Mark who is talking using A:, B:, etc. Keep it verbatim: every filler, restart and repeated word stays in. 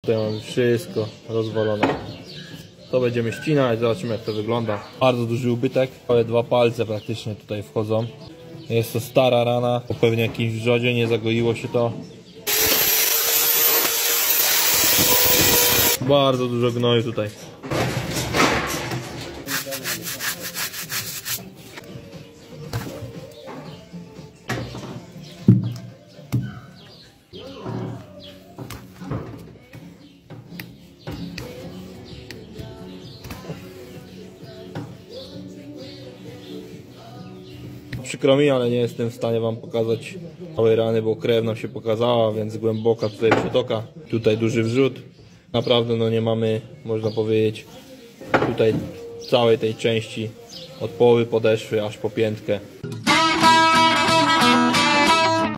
A: Tutaj mamy wszystko rozwalone. To będziemy ścinać, zobaczymy jak to wygląda. Bardzo duży ubytek, ale dwa palce praktycznie tutaj wchodzą. Jest to stara rana, po pewnie jakimś wrzodzie, nie zagoiło się to. Bardzo dużo gnoju tutaj. Przykro mi, ale nie jestem w stanie wam pokazać całej rany, bo krew nam się pokazała, więc głęboka tutaj przetoka. Tutaj duży wrzód. Naprawdę no nie mamy, można powiedzieć, tutaj całej tej części od połowy podeszwy aż po piętkę.